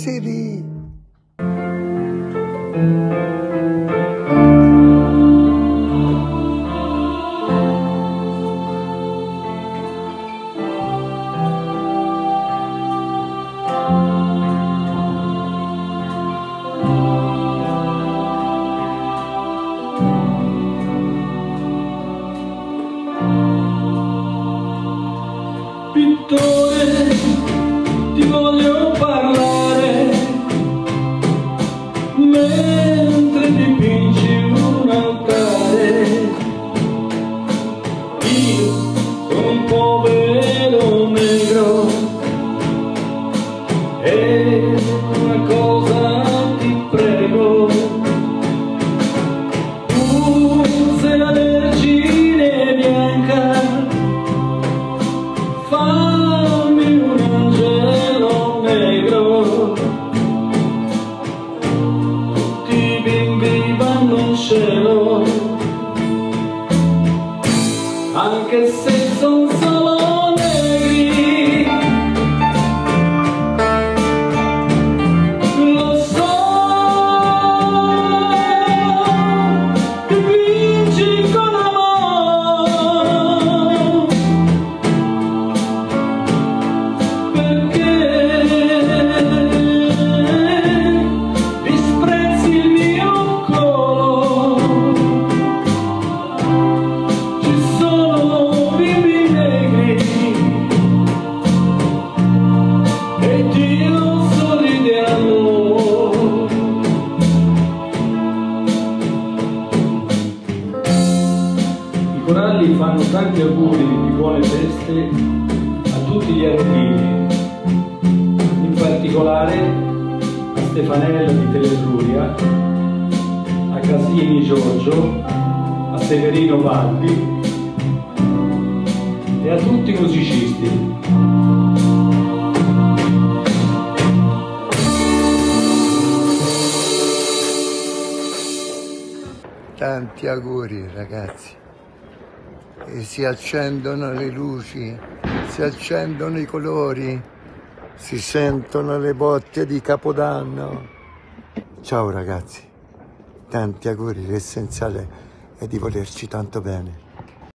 Siri. Pittore, ti voglio parlare mentre dipingi un altare. Io sono un povero negro e una cosa ti prego: tu sei la Vergine bianca, fammi un angelo negro. Tutti i bimbi vanno in cielo, anche se son solo negri. Lo so, ti vinci con amore, disprezzi il mio colore. Ci sono bimbi negri e Dio sorride a noi. I coralli fanno tanti auguri di buone feste a tutti gli artigli, in particolare a Stefanella di Telefluria, a Casini Giorgio, a Severino Valli e a tutti i musicisti. Tanti auguri ragazzi, e si accendono le luci, si accendono i colori, si sentono le botte di Capodanno. Ciao ragazzi, tanti auguri, l'essenziale è di volerci tanto bene.